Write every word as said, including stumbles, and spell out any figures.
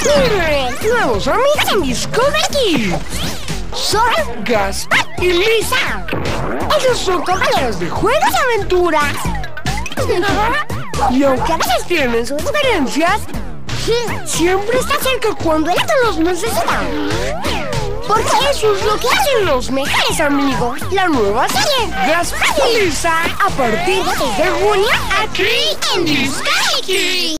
Miren, nuevos amigos en Discovery Kids. Son Gaspar y Lisa. Ellos son compañeros de juegos y aventuras. Y aunque a veces tienen sus diferencias, siempre están cerca cuando el otro los necesita. Porque eso es lo que hacen los mejores amigos. La nueva serie Gaspar y Lisa, a partir de junio, aquí en Discovery Kids.